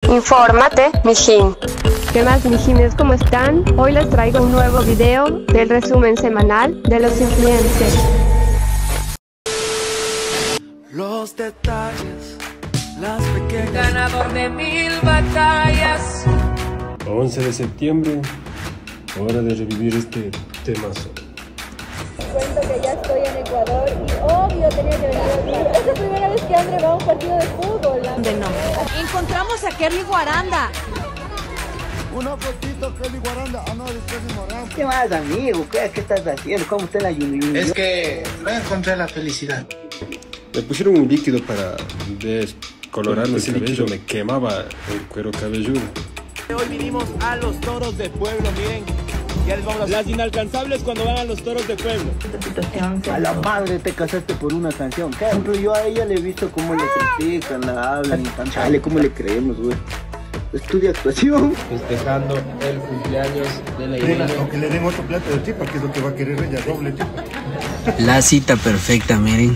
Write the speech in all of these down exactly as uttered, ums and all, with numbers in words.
Infórmate, mijín. ¿Qué más, mijines? ¿Cómo están? Hoy les traigo un nuevo video del resumen semanal de los influencers. Los detalles, las pequeñas... Ganador de mil batallas. once de septiembre, hora de revivir este temazo. Cuento que ya estoy en Ecuador y obvio tenía que venir aquí. Es la primera vez que André va a un partido de fútbol. De no. Encontramos a Kerly Guaranda. Una fotito, Kelly Guaranda. Ah, no, después de Morán. ¿Qué más, amigo? ¿Qué, qué estás haciendo? ¿Cómo está la lluvia? Es que no encontré la felicidad. Me pusieron un líquido para descolorarme ese líquido, me quemaba el cuero cabelludo. Hoy vinimos a los toros de pueblo, miren. Ya les vamos a... Las inalcanzables cuando van a los toros de pueblo. A la madre te casaste por una canción. Por ejemplo, yo a ella le he visto cómo le critican, la hablan y tan chale, ¿cómo le creemos, güey? Estudia actuación. Festejando el cumpleaños de la Irene. Aunque le den otro plato de chipa, que es lo que va a querer ella, doble chipa. La cita perfecta, miren.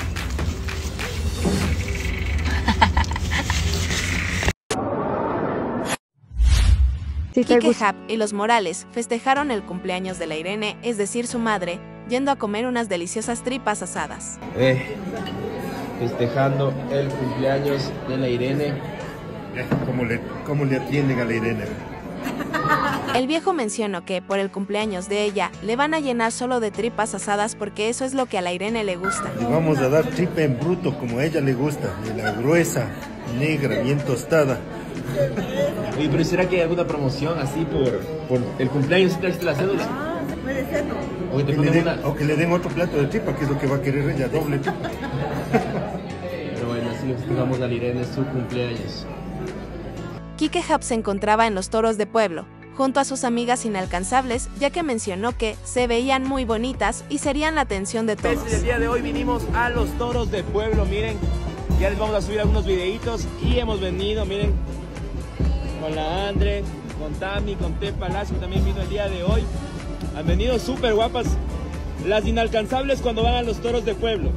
Kike Hub y los Morales festejaron el cumpleaños de la Irene, es decir, su madre, yendo a comer unas deliciosas tripas asadas. Eh, festejando el cumpleaños de la Irene. Eh, ¿Cómo le, cómo le atienden a la Irene? El viejo mencionó que por el cumpleaños de ella le van a llenar solo de tripas asadas porque eso es lo que a la Irene le gusta. Le vamos a dar tripa en bruto como a ella le gusta, de la gruesa, negra, bien tostada. Oye, pero ¿será que hay alguna promoción así por, por el cumpleaños si trajiste la cédula? Ah, puede ser, ¿no? O que, te O que, le den, una... o que le den otro plato de tripa, que es lo que va a querer ella, doble tripa. Pero bueno, así le festejamos a la Irene su cumpleaños. Kike Hub se encontraba en los toros de pueblo, junto a sus amigas inalcanzables, ya que mencionó que se veían muy bonitas y serían la atención de todos. El día de hoy vinimos a los toros de pueblo, miren. Ya les vamos a subir algunos videitos y hemos venido, miren, con la Andre, con Tami, con T Palacio, también vino el día de hoy. Han venido súper guapas las inalcanzables cuando van a los toros de pueblo.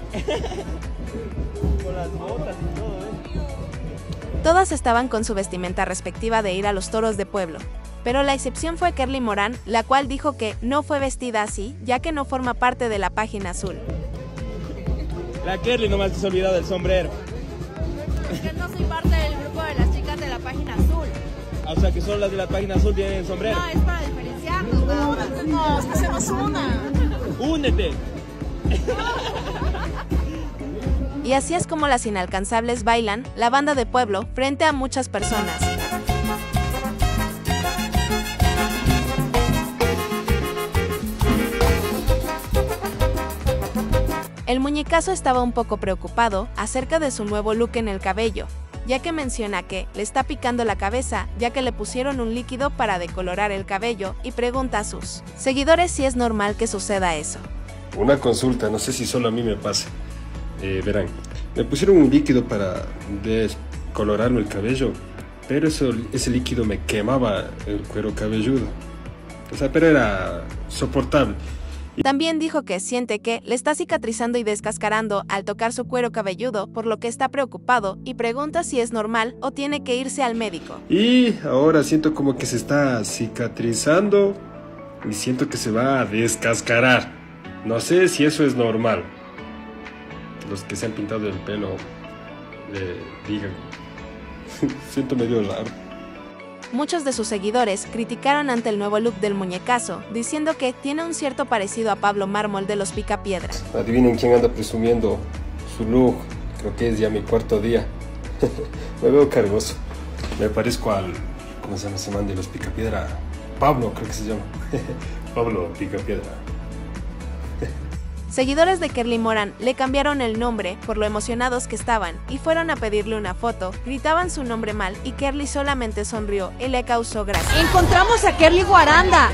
Con las botas y todo, ¿eh? Todas estaban con su vestimenta respectiva de ir a los toros de pueblo, pero la excepción fue Kerly Morán, la cual dijo que no fue vestida así, ya que no forma parte de la página azul. La Kerly nomás se ha olvidado del sombrero. Yo no soy parte del grupo de las chicas de la página azul. O sea que solo las de la página azul tienen el sombrero. No, es para diferenciarnos nada más. No, es que se nos una. ¡Únete! Y así es como las inalcanzables bailan la banda de pueblo frente a muchas personas. El muñecazo estaba un poco preocupado acerca de su nuevo look en el cabello, ya que menciona que le está picando la cabeza ya que le pusieron un líquido para decolorar el cabello y pregunta a sus seguidores si es normal que suceda eso. Una consulta, no sé si solo a mí me pasa. Eh, verán, me pusieron un líquido para descolorarme el cabello, pero eso, ese líquido me quemaba el cuero cabelludo. O sea, pero era soportable. También dijo que siente que le está cicatrizando y descascarando al tocar su cuero cabelludo, por lo que está preocupado y pregunta si es normal o tiene que irse al médico. Y ahora siento como que se está cicatrizando y siento que se va a descascarar. No sé si eso es normal. Los que se han pintado el pelo le digan. Siento medio raro. Muchos de sus seguidores criticaron ante el nuevo look del muñecazo, diciendo que tiene un cierto parecido a Pablo Mármol de los Picapiedras. Adivinen quién anda presumiendo su look. Creo que es ya mi cuarto día. Me veo cargoso. Me parezco al... ¿Cómo se llama ese man de los Picapiedra? Pablo, creo que se llama. Pablo Picapiedra. Seguidores de Kerly Morán le cambiaron el nombre por lo emocionados que estaban y fueron a pedirle una foto, gritaban su nombre mal y Kerly solamente sonrió y le causó gracia. ¡Encontramos a Kerly Guaranda!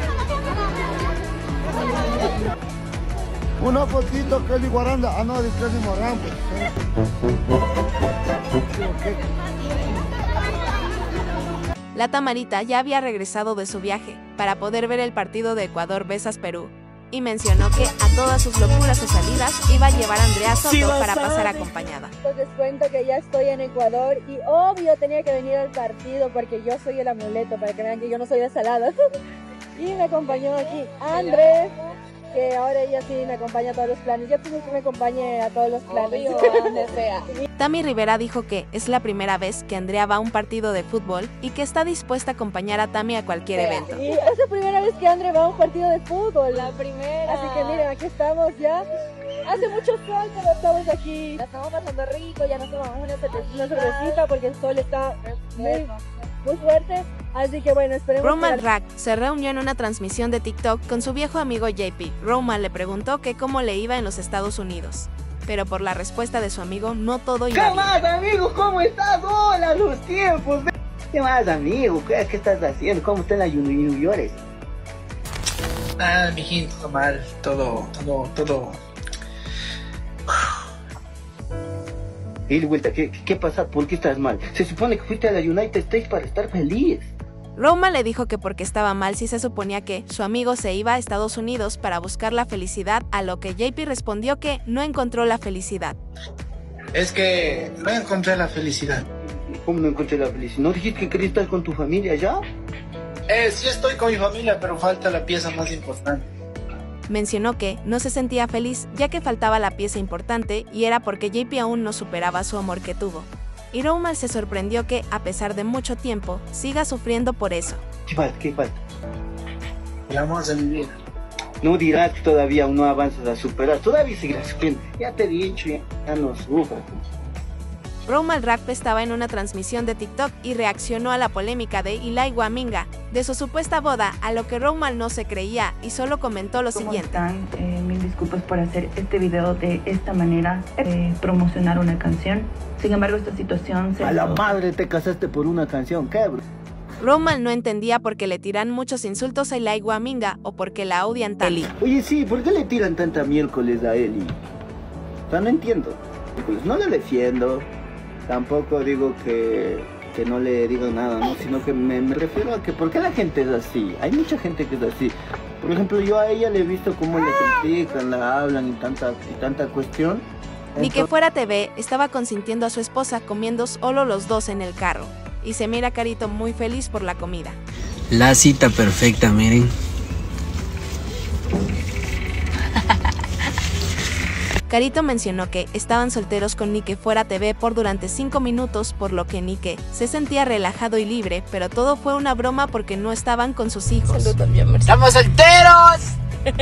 Una fotito, Kelly Guaranda. Ah, no, después de Morán. La Tamarita ya había regresado de su viaje para poder ver el partido de Ecuador versus Perú. y mencionó que a todas sus locuras o salidas iba a llevar a Andrea Soto para pasar acompañada. Pues les cuento que ya estoy en Ecuador y obvio tenía que venir al partido porque yo soy el amuleto, para que vean que yo no soy de saladas. Y me acompañó aquí Andrés, que ahora ella sí me acompaña a todos los planes. Yo pues que me acompañe a todos los planes. Donde sea. Tami Rivera dijo que es la primera vez que Andrea va a un partido de fútbol y que está dispuesta a acompañar a Tami a cualquier evento. Y es la primera vez que Andrea va a un partido de fútbol. La primera. Así que miren, aquí estamos ya. Hace mucho sol, pero estamos aquí. La estamos pasando rico, ya nos tomamos una, una cervecita porque el sol está muy, muy fuerte. Así que bueno, esperemos. Roman que... Rack se reunió en una transmisión de TikTok con su viejo amigo J P. Roman le preguntó que cómo le iba en los Estados Unidos, pero por la respuesta de su amigo no todo iba bien. ¿Qué más, amigo? ¿Cómo estás? Hola, los tiempos. ¿Qué más, amigo? ¿Qué, qué estás haciendo? ¿Cómo están las New York? Ah, mijín, todo mal, todo, todo, todo. Y de vuelta, ¿qué, ¿qué pasa? ¿Por qué estás mal? Se supone que fuiste a la United States para estar feliz. Roma le dijo que porque estaba mal si se suponía que su amigo se iba a Estados Unidos para buscar la felicidad, a lo que J P respondió que no encontró la felicidad. Es que no encontré la felicidad. ¿Cómo no encontré la felicidad? ¿No dijiste que querías estar con tu familia ya? Eh, sí estoy con mi familia, pero falta la pieza más importante. Mencionó que no se sentía feliz ya que faltaba la pieza importante y era porque J P aún no superaba su amor que tuvo. Y Roman se sorprendió que, a pesar de mucho tiempo, siga sufriendo por eso. ¿Qué falta? ¿Qué falta? El amor de mi vida. No dirás que todavía no avanzas a superar, todavía seguirás sufriendo. Ya te he dicho, ya, ya no sufras. Roman Rapp estaba en una transmisión de TikTok y reaccionó a la polémica de Eli Guaminga de su supuesta boda, a lo que Roman no se creía y solo comentó lo ¿Cómo siguiente. están? Eh, mil disculpas por hacer este video de esta manera, eh, promocionar una canción. Sin embargo, esta situación se... A la madre te casaste por una canción, ¿qué, bro? Roman no entendía por qué le tiran muchos insultos a Eli Guaminga o por qué la odian tanto. Oye, sí, ¿por qué le tiran tanta miércoles a Eli? O sea, no entiendo. Pues no le defiendo. Tampoco digo que, que no le digan nada, ¿no? Sino que me, me refiero a que ¿por qué la gente es así? Hay mucha gente que es así. Por ejemplo, yo a ella le he visto cómo le critican, la hablan y tanta, y tanta cuestión. Ni que fuera T V estaba consintiendo a su esposa comiendo solo los dos en el carro. Y se mira Carito muy feliz por la comida. La cita perfecta, miren. Carito mencionó que estaban solteros con Ni que fuera T V por durante cinco minutos, por lo que Nike se sentía relajado y libre, pero todo fue una broma porque no estaban con sus hijos. ¡Estamos solteros!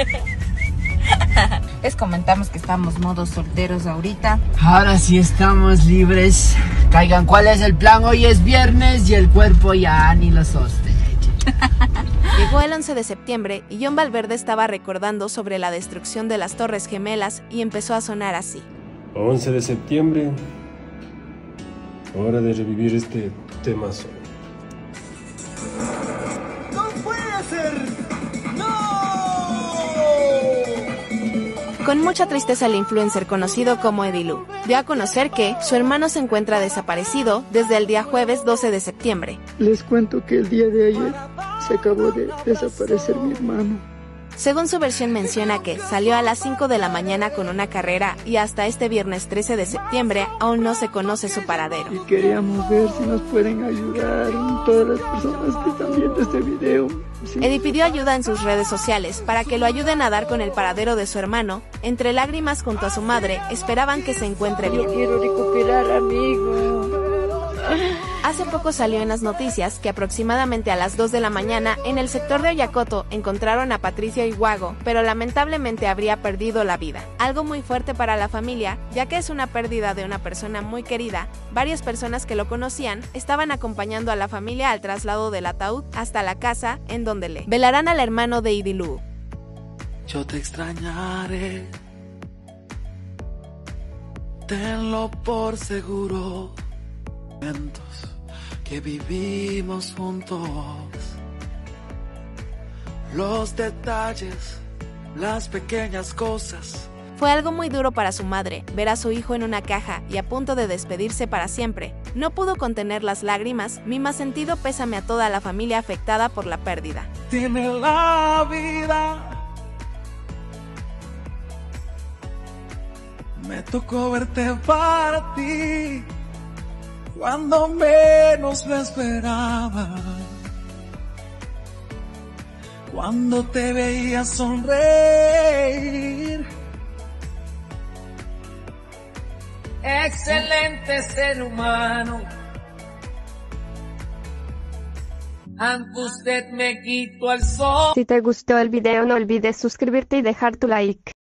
Les comentamos que estamos modos solteros ahorita. Ahora sí estamos libres. Caigan, ¿cuál es el plan? Hoy es viernes y el cuerpo ya ni lo sostiene. Llegó el once de septiembre y John Valverde estaba recordando sobre la destrucción de las Torres Gemelas y empezó a sonar así. once de septiembre. Hora de revivir este temazo. ¡No puede ser! Con mucha tristeza, el influencer conocido como Edilu dio a conocer que su hermano se encuentra desaparecido desde el día jueves doce de septiembre. Les cuento que el día de ayer se acabó de desaparecer mi hermano. Según su versión menciona que salió a las cinco de la mañana con una carrera y hasta este viernes trece de septiembre aún no se conoce su paradero. Y queríamos ver si nos pueden ayudar todas las personas que están viendo este video. Sí. Eddie pidió ayuda en sus redes sociales para que lo ayuden a dar con el paradero de su hermano. Entre lágrimas junto a su madre, esperaban que se encuentre bien. Yo quiero recuperar, amigo. Hace poco salió en las noticias que aproximadamente a las dos de la mañana en el sector de Oyacoto encontraron a Patricio Iguago, pero lamentablemente habría perdido la vida. Algo muy fuerte para la familia, ya que es una pérdida de una persona muy querida. Varias personas que lo conocían estaban acompañando a la familia al traslado del ataúd hasta la casa en donde le velarán al hermano de Idilu. Yo te extrañaré, tenlo por seguro. Que vivimos juntos, los detalles, las pequeñas cosas. Fue algo muy duro para su madre, ver a su hijo en una caja y a punto de despedirse para siempre. No pudo contener las lágrimas. Mi más sentido pésame a toda la familia afectada por la pérdida. Tiene la vida Me tocó verte para ti cuando menos lo esperaba. Cuando te veía sonreír. Excelente ser humano. Aunque usted me quitó el sol. Si te gustó el video no olvides suscribirte y dejar tu like.